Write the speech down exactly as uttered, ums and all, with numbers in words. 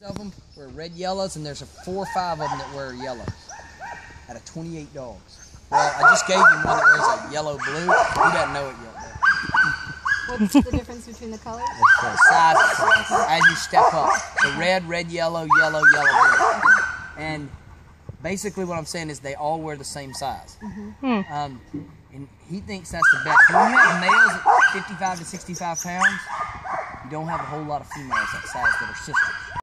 of them were red yellows, and there's a four or five of them that wear yellows out of twenty-eight dogs. Well, I just gave him one that wears a yellow blue. He doesn't know it yet, though. What's the difference between the colors? It's the sizes as you step up. So red, red, yellow, yellow, yellow, blue. And basically what I'm saying is they all wear the same size. Mm-hmm. um, and he thinks that's the best. When you have males at fifty-five to sixty-five pounds, you don't have a whole lot of females that size that are sisters.